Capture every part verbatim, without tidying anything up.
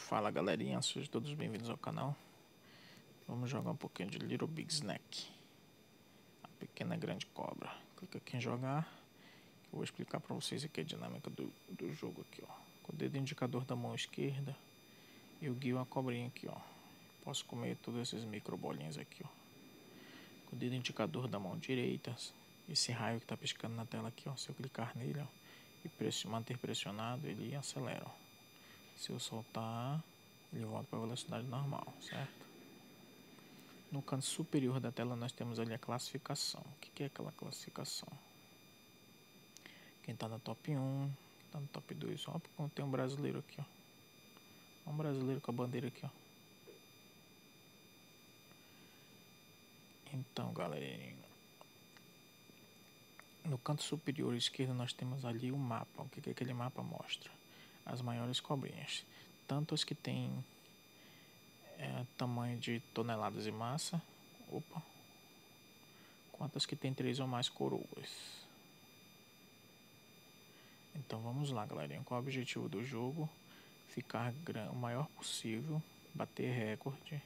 Fala galerinha, sejam todos bem-vindos ao canal. Vamos jogar um pouquinho de Little Big Snack, a pequena grande cobra. Clica aqui em jogar. Eu vou explicar para vocês aqui a dinâmica do, do jogo aqui, ó. Com o dedo indicador da mão esquerda, eu guio a cobrinha aqui, ó. Posso comer todas essas micro bolinhas aqui, ó. Com o dedo indicador da mão direita, esse raio que tá piscando na tela aqui, ó. Se eu clicar nele, ó, e pressionar, manter pressionado, ele acelera, ó. Se eu soltar, ele volta para a velocidade normal, certo? No canto superior da tela nós temos ali a classificação. O que é aquela classificação? Quem está no top um, quem está no top dois. Ó, porque tem um brasileiro aqui, ó. Um brasileiro com a bandeira aqui, ó. Então, galerinha, no canto superior esquerdo nós temos ali o mapa. O que é aquele mapa mostra? As maiores cobrinhas. Tanto as que têm é, tamanho de toneladas de massa, opa, quanto as que têm três ou mais coroas. Então vamos lá, galerinha. Qual é o objetivo do jogo? Ficar o maior possível, bater recorde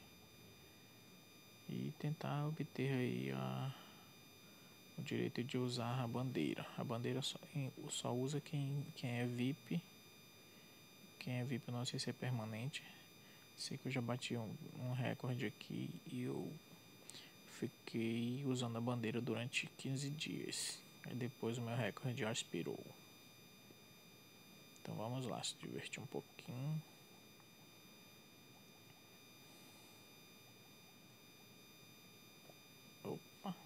e tentar obter aí a, o direito de usar a bandeira. A bandeira só, só usa quem, quem é V I P. Quem é V I P, não sei se é permanente. Sei que eu já bati um, um recorde aqui e eu fiquei usando a bandeira durante quinze dias. Aí depois o meu recorde aspirou. Então vamos lá, se divertir um pouquinho. Opa.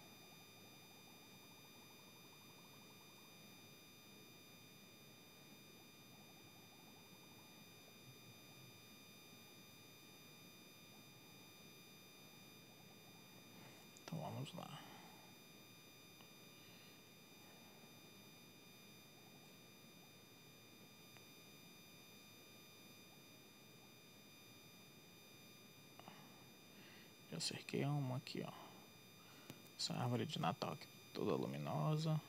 Então vamos lá. Já cerquei uma aqui, ó. Essa árvore de Natal aqui toda luminosa.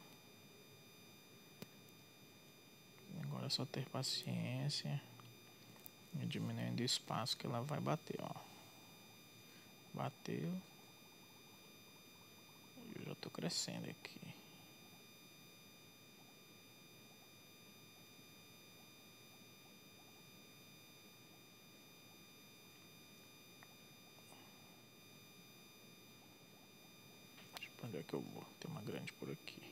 Agora é só ter paciência e diminuindo o espaço que ela vai bater, ó. Bateu. Eu já tô crescendo aqui. Deixa eu ver onde é que eu vou. Tem uma grande por aqui.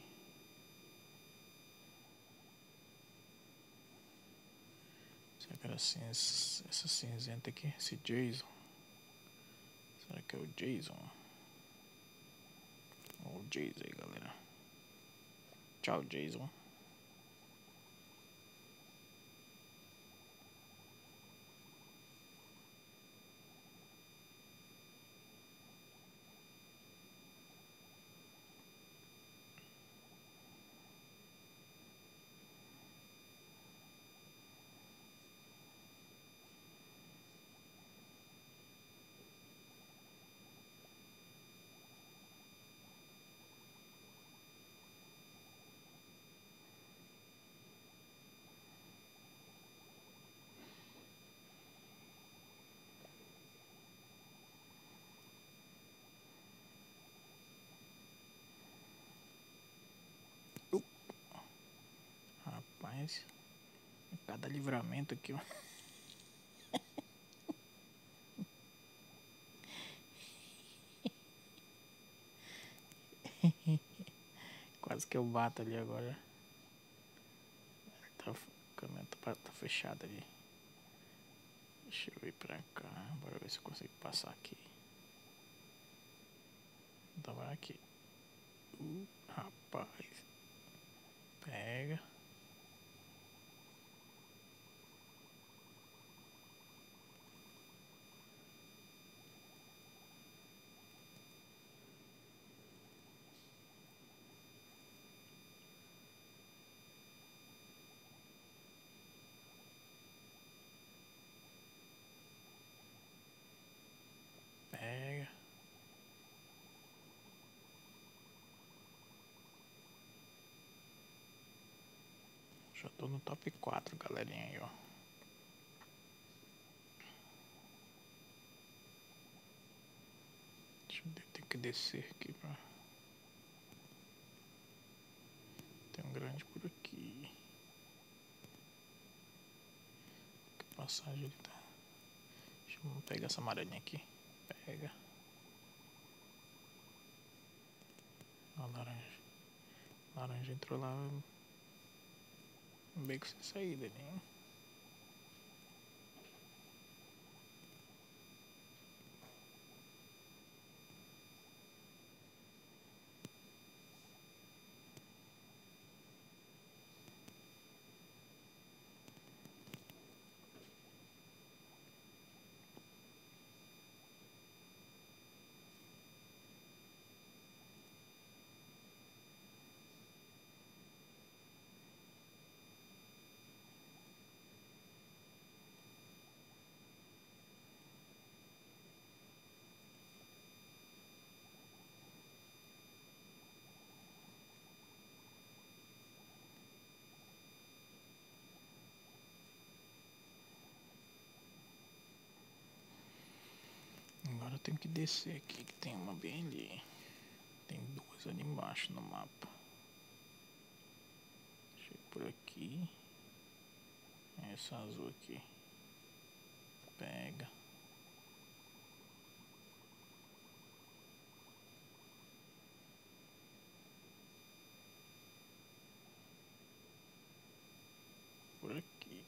Será que era assim, essa cinzenta aqui? Esse Jason? Será que é o Jason? Olha o Jason aí, galera. Tchau, Jason. Uh. Rapaz, cada livramento aqui, ó. Quase que eu bato ali agora. Tá, o caminhão tá, tá fechado ali. Deixa eu ir pra cá. Bora ver se eu consigo passar aqui. Então vai aqui. Uh, rapaz. Pega. Pega. Já tô no top quatro, galerinha aí, ó. que descer aqui pra... Tem um grande por aqui. Que passagem ele tá? Deixa eu pegar essa amarelinha aqui. Pega. Ó, laranja. Laranja entrou lá. Um beco sem saída ali, hein? Agora eu tenho que descer aqui, que tem uma bem ali. Tem duas ali embaixo no mapa. Deixa eu ir por aqui. Essa azul aqui. Pega. Por aqui.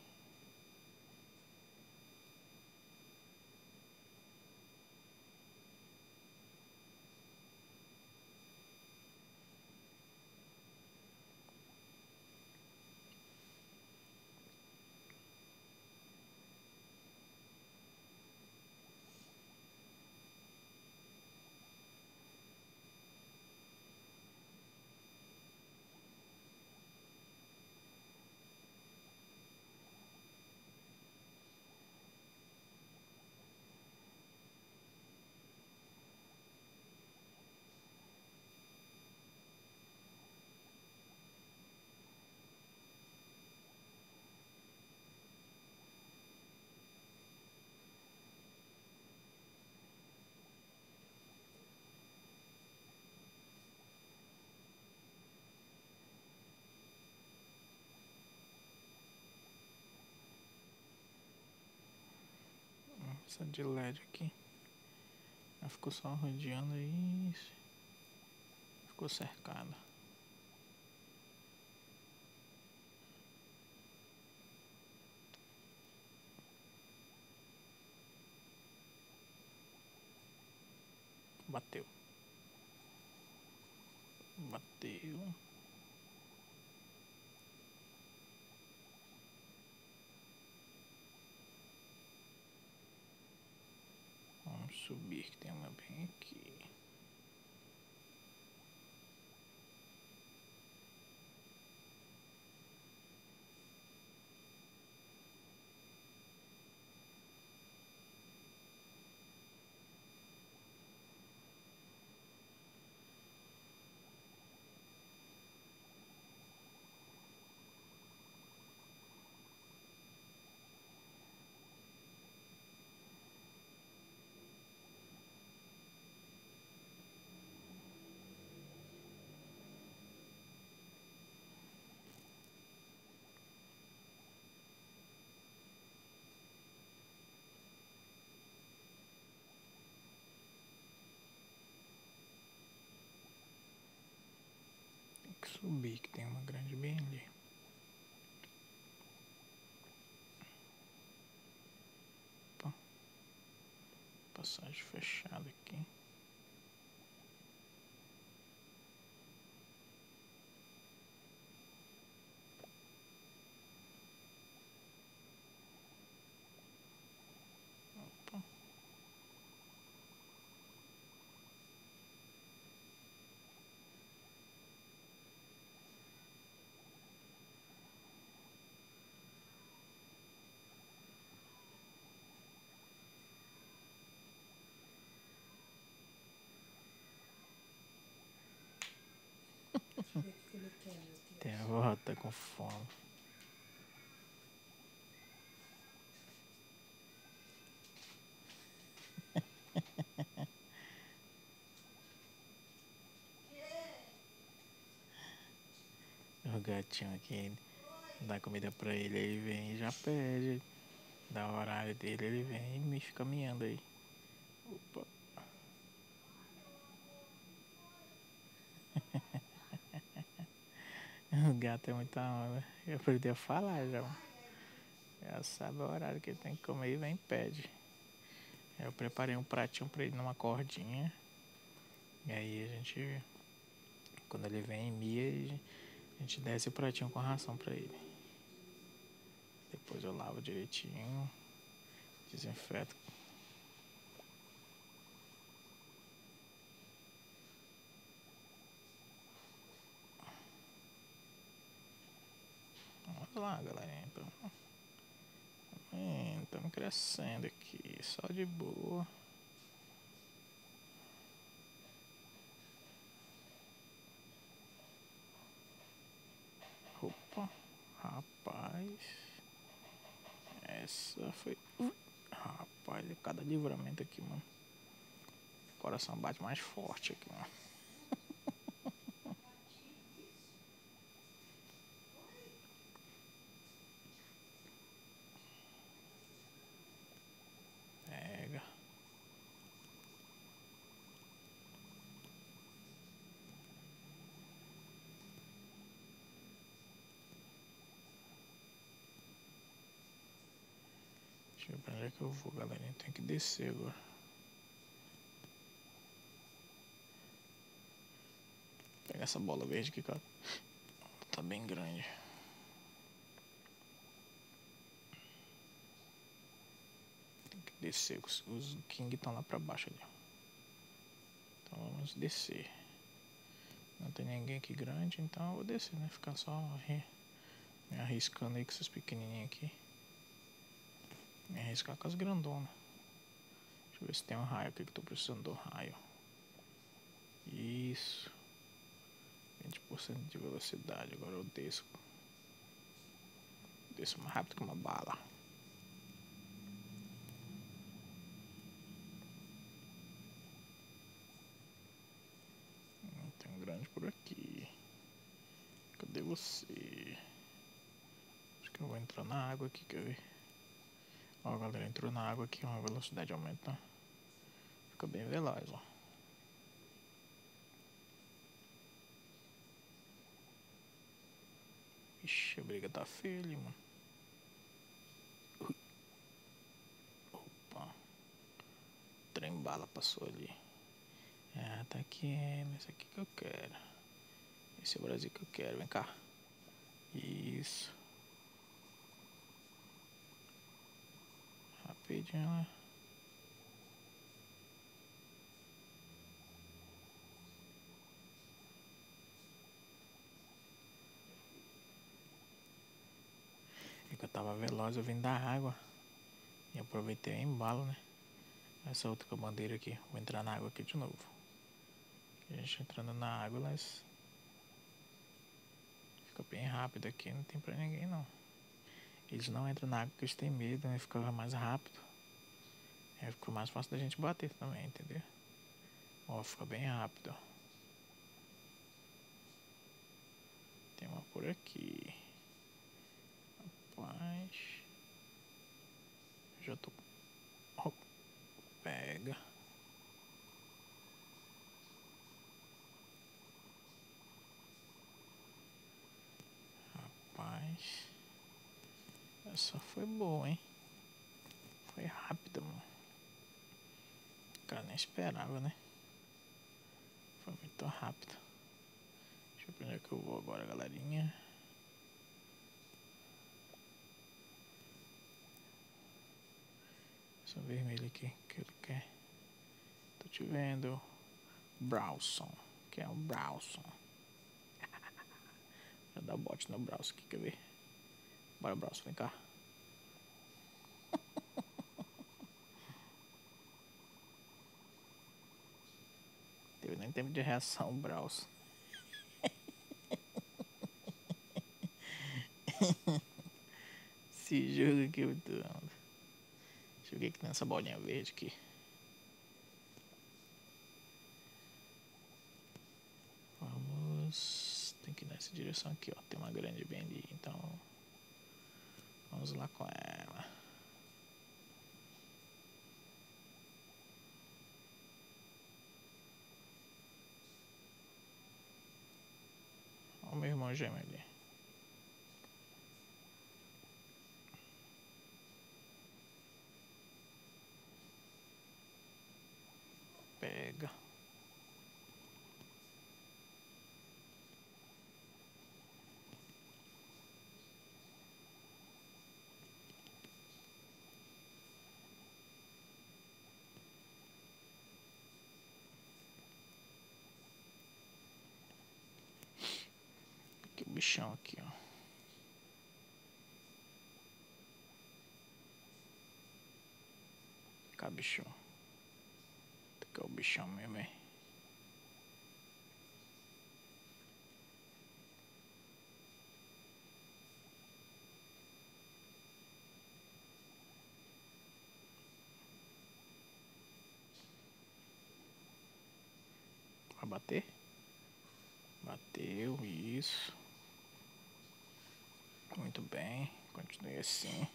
Essa de L E D aqui. Ela ficou só rodeando aí. Ficou cercada. Bateu. Bateu. Vamos subir, que tem uma bem aqui. Tem que subir, que tem uma grande bem ali. Opa. Passagem fechada aqui. Opa. Tem a avó tá com fome. gatinho aqui, dá comida pra ele, ele vem e já pede. Dá o horário dele, ele vem e me fica miando aí. Opa. O gato é muita onda. Eu aprendi a falar já. Já sabe o horário que ele tem que comer e vem e pede. Eu preparei um pratinho pra ele numa cordinha. E aí a gente, quando ele vem e mia, a gente desce o pratinho com a ração pra ele. Depois eu lavo direitinho, desinfeto. Vamos lá, galerinha. Estamos crescendo aqui, só de boa. Opa, rapaz. Essa foi. Ui, rapaz, cada livramento aqui, mano. O coração bate mais forte aqui, mano. Pega. Deixa eu ver pra onde é que eu vou, galerinha. Tem que descer agora. Pega essa bola verde aqui, cara. Tá bem grande. Tem que descer. Os, os King estão lá pra baixo ali. Então vamos descer. Não tem ninguém aqui grande, então eu vou descer, né? Ficar só me arriscando aí com esses pequenininhos aqui. Me arriscar com as grandonas. Deixa eu ver se tem um raio aqui que eu tô precisando do raio. Isso. vinte por cento de velocidade. Agora eu desço. Desço mais rápido que uma bala. Tem um grande por aqui. Cadê você? Acho que eu vou entrar na água aqui, quer ver? Ó, galera, entrou na água aqui, ó, a velocidade aumenta. Fica bem veloz, ó. Ixi, a briga tá feia ali, mano. Ui. Opa. Trem bala passou ali. Ah, tá aqui, esse aqui que eu quero. Esse é o Brasil que eu quero, vem cá. Isso. Rapidinho, né? É que eu tava veloz, eu vim da água. E aproveitei o embalo, né? Essa outra bandeira aqui. Vou entrar na água aqui de novo. A gente entrando na água, elas... Fica bem rápido aqui, não tem pra ninguém não. Eles não entram na água porque eles têm medo, né? Fica mais rápido. Aí fica mais fácil da gente bater também, entendeu? Ó, fica bem rápido, ó. Tem uma por aqui. Rapaz. Já tô... Oh, pega. Rapaz. Essa foi boa, hein? Foi rápida, mano. O cara nem esperava, né? Foi muito rápido. Deixa eu ver onde é que eu vou agora, galerinha. Essa vermelha aqui que ele quer. Tô te vendo. Browson. Que é um Browson. Já dá bote no Browson aqui, quer ver? Bora, Browson, vem cá. Teve nem tempo de reação, Browson. Esse jogo aqui é muito onda. Deixa eu ver o que tem nessa bolinha verde aqui. Vamos. Tem que ir nessa nessa direção aqui, ó. Tem uma grande bem ali, então vamos lá com ela. Olha o meu irmão gêmeo ali. Pega. Aqui o bichão aqui, ó. Cá, bichão. Aqui é o bichão mesmo, hein? Vai bater? Bateu, isso. Muito bem, continue assim.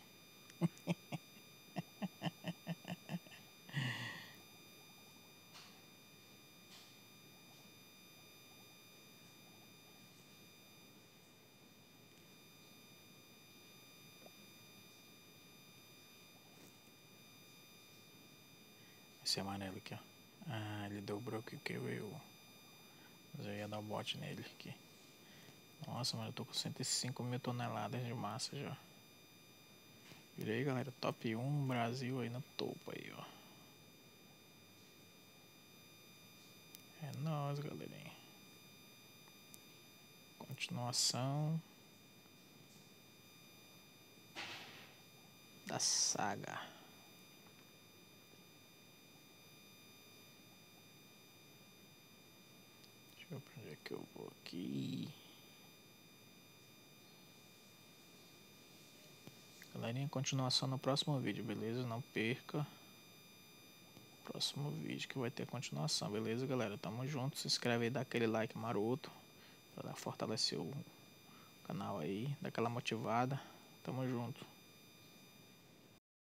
Esse amarelo aqui, ó. Ah, ele dobrou aqui, que eu... Mas eu ia dar o bote nele aqui. Nossa, mano, eu tô com cento e cinco mil toneladas de massa já. Vira aí, galera. Top um Brasil aí no topo aí, ó. É nóis, galerinha. Continuação da saga. Deixa eu ver pra onde é que eu vou aqui. Galerinha, continuação no próximo vídeo, beleza? Não perca. Próximo vídeo que vai ter continuação, beleza, galera? Tamo junto. Se inscreve aí, dá aquele like maroto pra fortalecer o canal aí, dá aquela motivada. Tamo junto.